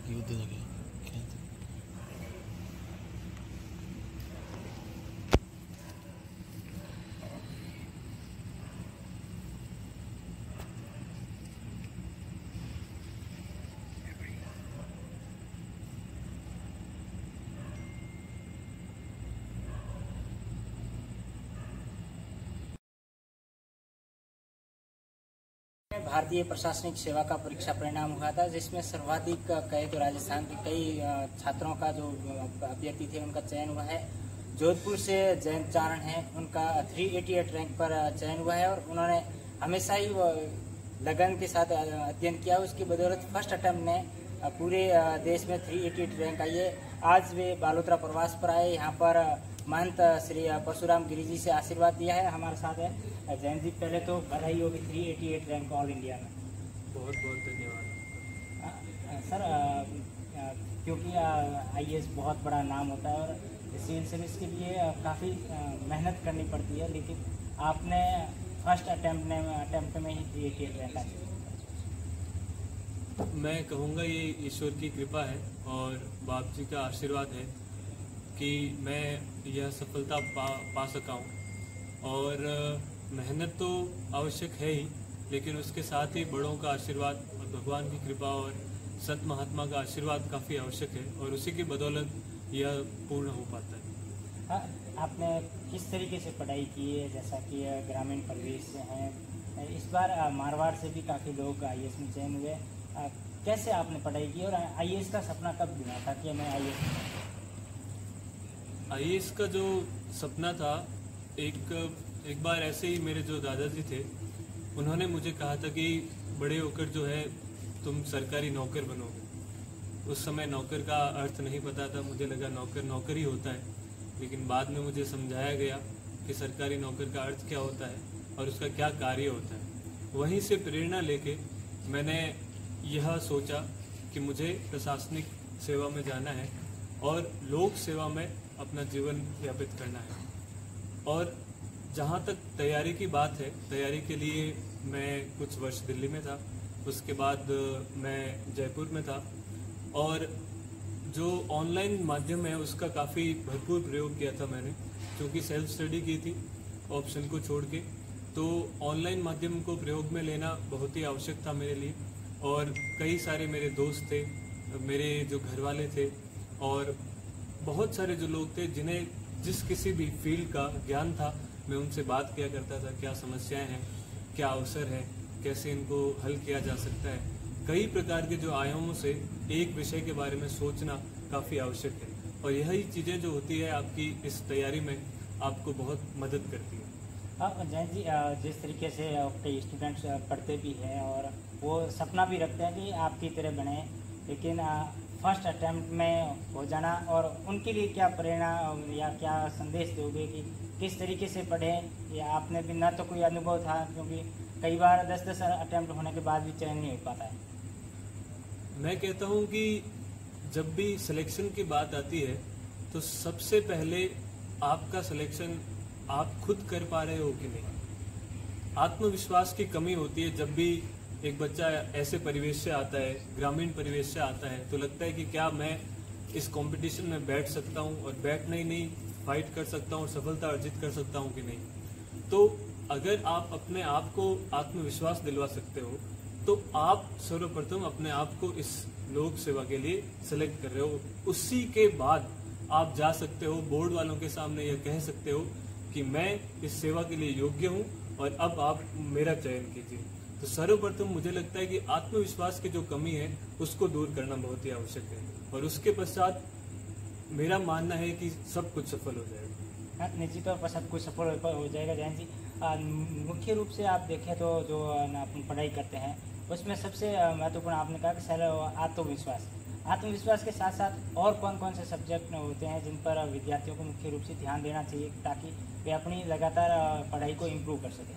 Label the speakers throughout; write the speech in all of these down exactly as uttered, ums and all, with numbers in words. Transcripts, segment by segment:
Speaker 1: युद्ध लगे
Speaker 2: भारतीय प्रशासनिक सेवा का परीक्षा परिणाम हुआ था, जिसमें सर्वाधिक कहे तो राजस्थान के कई छात्रों का जो अभ्यर्थी थे उनका चयन हुआ है। जोधपुर से जयंत चारण है, उनका तीन सौ अट्ठासी रैंक पर चयन हुआ है और उन्होंने हमेशा ही लगन के साथ अध्ययन किया। उसकी बदौलत फर्स्ट अटेम्प्ट में पूरे देश में तीन सौ अट्ठासी रैंक आई है। आज वे बालोतरा प्रवास पर आए, यहाँ पर महंत श्री परशुराम गिरी जी से आशीर्वाद दिया है। हमारे साथ है जैन जी, पहले तो बधाई होगी तीन सौ अट्ठासी रैंक ऑल इंडिया में।
Speaker 3: बहुत बहुत धन्यवाद
Speaker 2: सर। क्योंकि आई ए एस बहुत बड़ा नाम होता है और सिविल सर्विस के लिए काफ़ी मेहनत करनी पड़ती है, लेकिन आपने फर्स्ट अटेम्प्ट में अटेम्प्ट में ही तीन सौ अट्ठासी रैंक आई।
Speaker 3: मैं कहूँगा ये ईश्वर की कृपा है और बाप जी का आशीर्वाद है कि मैं यह सफलता पा पा सका हूँ। और मेहनत तो आवश्यक है ही, लेकिन उसके साथ ही बड़ों का आशीर्वाद और भगवान की कृपा और सत महात्मा का आशीर्वाद काफ़ी आवश्यक है और उसी की बदौलत यह पूर्ण हो पाता है।
Speaker 2: हाँ, आपने किस तरीके से पढ़ाई की है? जैसा कि ग्रामीण परिवेश से हैं, इस बार मारवाड़ से भी काफ़ी लोग आई ए एस में चयन हुए। कैसे आपने पढ़ाई की और आई ए एस का सपना कब बुना था कि मैं आई A S
Speaker 3: I A S का जो सपना था, एक एक बार ऐसे ही मेरे जो दादाजी थे उन्होंने मुझे कहा था कि बड़े होकर जो है तुम सरकारी नौकर बनोगे। उस समय नौकर का अर्थ नहीं पता था, मुझे लगा नौकर नौकर ही होता है, लेकिन बाद में मुझे समझाया गया कि सरकारी नौकर का अर्थ क्या होता है और उसका क्या कार्य होता है। वहीं से प्रेरणा लेके मैंने यह सोचा कि मुझे प्रशासनिक सेवा में जाना है और लोक सेवा में अपना जीवन व्यापित करना है। और जहाँ तक तैयारी की बात है, तैयारी के लिए मैं कुछ वर्ष दिल्ली में था, उसके बाद मैं जयपुर में था और जो ऑनलाइन माध्यम है उसका काफ़ी भरपूर प्रयोग किया था मैंने, क्योंकि सेल्फ स्टडी की थी ऑप्शन को छोड़ के। तो ऑनलाइन माध्यम को प्रयोग में लेना बहुत ही आवश्यक था मेरे लिए। और कई सारे मेरे दोस्त थे, मेरे जो घर वाले थे और बहुत सारे जो लोग थे जिन्हें जिस किसी भी फील्ड का ज्ञान था, मैं उनसे बात किया करता था, क्या समस्याएं हैं, क्या अवसर है, कैसे इनको हल किया जा सकता है। कई प्रकार के जो आयामों से एक विषय के बारे में सोचना काफ़ी आवश्यक है और यही चीज़ें जो होती है आपकी इस तैयारी में आपको बहुत मदद करती है।
Speaker 2: अब जैन जी, जिस तरीके से कई स्टूडेंट्स पढ़ते भी हैं और वो सपना भी रखते हैं कि आपकी तरह बने, लेकिन फर्स्ट अटेम्प्ट में हो जाना, और उनके लिए क्या प्रेरणा या क्या संदेश दोगे कि किस तरीके से पढ़ें? या आपने भी ना तो कोई अनुभव था, क्योंकि कई बार दस दस अटेम्प्ट होने के बाद भी चयन नहीं हो पाता है।
Speaker 3: मैं कहता हूँ कि जब भी सिलेक्शन की बात आती है तो सबसे पहले आपका सिलेक्शन आप खुद कर पा रहे हो कि नहीं। आत्मविश्वास की कमी होती है जब भी एक बच्चा ऐसे परिवेश से आता है, ग्रामीण परिवेश से आता है, तो लगता है कि क्या मैं इस कंपटीशन में बैठ सकता हूँ और बैठना ही नहीं, फाइट कर सकता हूँ, सफलता अर्जित कर सकता हूँ कि नहीं। तो अगर आप अपने आप को आत्मविश्वास दिलवा सकते हो तो आप सर्वप्रथम अपने आप को इस लोक सेवा के लिए सिलेक्ट कर रहे हो। उसी के बाद आप जा सकते हो बोर्ड वालों के सामने यह कह सकते हो कि मैं इस सेवा के लिए योग्य हूँ और अब आप मेरा चयन कीजिए। तो सर्वप्रथम मुझे लगता है कि आत्मविश्वास की जो कमी है उसको दूर करना बहुत ही आवश्यक है और उसके पश्चात मेरा मानना है कि सब कुछ सफल हो जाएगा।
Speaker 2: निश्चित तौर पर सब कुछ सफल हो जाएगा। जैन जी, मुख्य रूप से आप देखें तो जो अपन पढ़ाई करते हैं उसमें सबसे महत्वपूर्ण आपने कहा कि सर आत्मविश्वास आत्मविश्वास के साथ साथ और कौन कौन से सब्जेक्ट होते हैं जिन पर विद्यार्थियों को मुख्य रूप से ध्यान देना चाहिए ताकि वे अपनी लगातार पढ़ाई को इम्प्रूव कर सकें?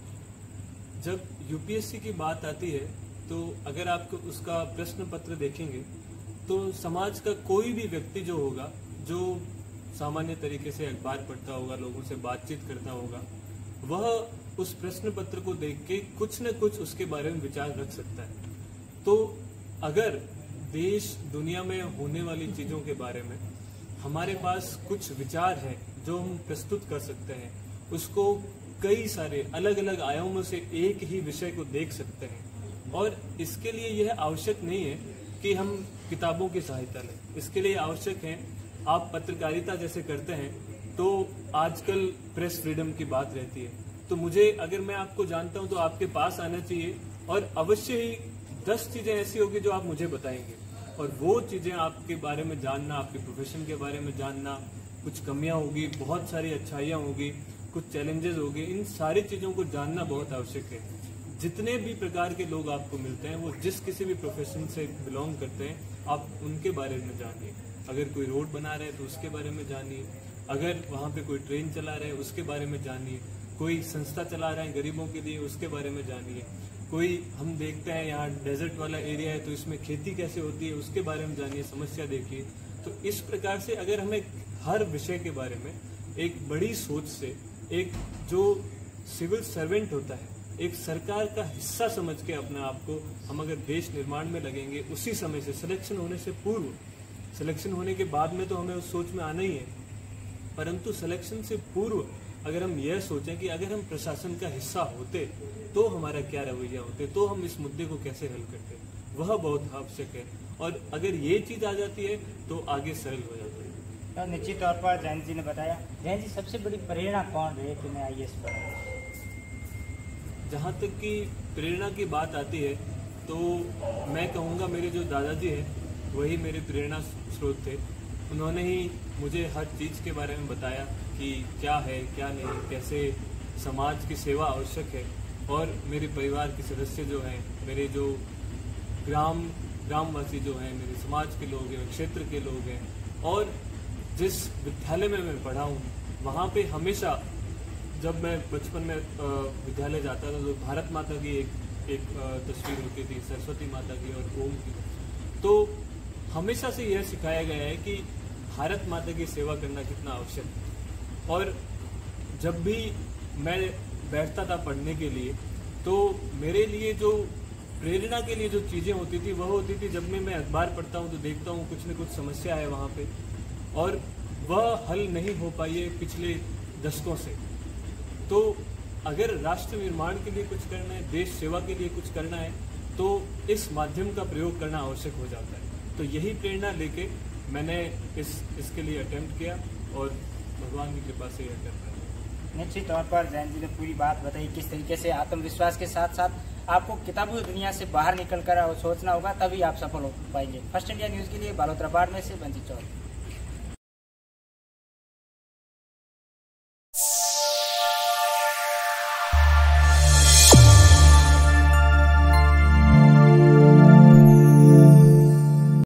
Speaker 3: जब यू पी एस सी की बात आती है तो अगर आप उसका प्रश्न पत्र देखेंगे तो समाज का कोई भी व्यक्ति जो होगा, जो सामान्य तरीके से अखबार पढ़ता होगा, लोगों से बातचीत करता होगा, वह उस प्रश्न पत्र को देख के कुछ न कुछ उसके बारे में विचार रख सकता है। तो अगर देश दुनिया में होने वाली चीजों के बारे में हमारे पास कुछ विचार है जो हम प्रस्तुत कर सकते हैं, उसको कई सारे अलग अलग आयामों से एक ही विषय को देख सकते हैं। और इसके लिए यह आवश्यक नहीं है कि हम किताबों की सहायता लें। इसके लिए आवश्यक है, आप पत्रकारिता जैसे करते हैं तो आजकल प्रेस फ्रीडम की बात रहती है, तो मुझे अगर मैं आपको जानता हूं तो आपके पास आना चाहिए और अवश्य ही दस चीजें ऐसी होगी जो आप मुझे बताएंगे, और वो चीजें आपके बारे में जानना, आपके प्रोफेशन के बारे में जानना, कुछ कमियां होगी, बहुत सारी अच्छाइयां होगी, कुछ चैलेंजेस होंगे, इन सारी चीजों को जानना बहुत आवश्यक है। जितने भी प्रकार के लोग आपको मिलते हैं, वो जिस किसी भी प्रोफेशन से बिलोंग करते हैं, आप उनके बारे में जानिए। अगर कोई रोड बना रहे हैं तो उसके बारे में जानिए, अगर वहाँ पे कोई ट्रेन चला रहे हैं उसके बारे में जानिए, कोई संस्था चला रहे हैं गरीबों के लिए उसके बारे में जानिए, कोई हम देखते हैं यहाँ डेजर्ट वाला एरिया है तो इसमें खेती कैसे होती है उसके बारे में जानिए, समस्या देखिए। तो इस प्रकार से अगर हमें हर विषय के बारे में एक बड़ी सोच से, एक जो सिविल सर्वेंट होता है, एक सरकार का हिस्सा समझ के अपने आप को हम अगर देश निर्माण में लगेंगे, उसी समय से सिलेक्शन होने से पूर्व, सिलेक्शन होने के बाद में तो हमें उस सोच में आना ही है, परंतु सिलेक्शन से पूर्व अगर हम यह सोचें कि अगर हम प्रशासन का हिस्सा होते तो हमारा क्या रवैया होते, तो हम इस मुद्दे को कैसे हल करते, वह बहुत आवश्यक है। और अगर ये चीज आ जाती है तो आगे सरल हो जाता है।
Speaker 2: तो निश्चित तौर पर जैन जी ने बताया। जैन जी, सबसे बड़ी प्रेरणा कौन रहे कि मैं आई ए एस बनूं?
Speaker 3: जहाँ तक कि प्रेरणा की बात आती है तो मैं कहूँगा मेरे जो दादाजी हैं वही मेरे प्रेरणा स्रोत थे। उन्होंने ही मुझे हर चीज़ के बारे में बताया कि क्या है क्या नहीं, कैसे समाज की सेवा आवश्यक है। और मेरे परिवार के सदस्य जो हैं, मेरे जो ग्राम ग्रामवासी जो हैं, मेरे समाज के लोग हैं, क्षेत्र के लोग हैं, और जिस विद्यालय में मैं पढ़ा हूँ वहाँ पे हमेशा जब मैं बचपन में विद्यालय जाता था तो भारत माता की एक एक तस्वीर होती थी, सरस्वती माता की और ओम की। तो हमेशा से यह सिखाया गया है कि भारत माता की सेवा करना कितना आवश्यक है। और जब भी मैं बैठता था पढ़ने के लिए तो मेरे लिए जो प्रेरणा के लिए जो चीज़ें होती थी वह होती थी, जब मैं मैं अखबार पढ़ता हूँ तो देखता हूँ कुछ न कुछ समस्या है वहाँ पे और वह हल नहीं हो पाई है पिछले दशकों से। तो अगर राष्ट्र निर्माण के लिए कुछ करना है, देश सेवा के लिए कुछ करना है, तो इस माध्यम का प्रयोग करना आवश्यक हो जाता है। तो यही प्रेरणा लेके मैंने इस इसके लिए अटेम्प्ट किया और भगवान की कृपा से यह कर पाया।
Speaker 2: निश्चित तौर पर जैन जी ने पूरी बात बताई, किस तरीके से आत्मविश्वास के साथ साथ आपको किताबी दुनिया से बाहर निकल कर सोचना होगा, तभी आप सफल हो पाएंगे। फर्स्ट इंडिया न्यूज़ के लिए बालोतरा बाड़ में से बंजी चौधरी।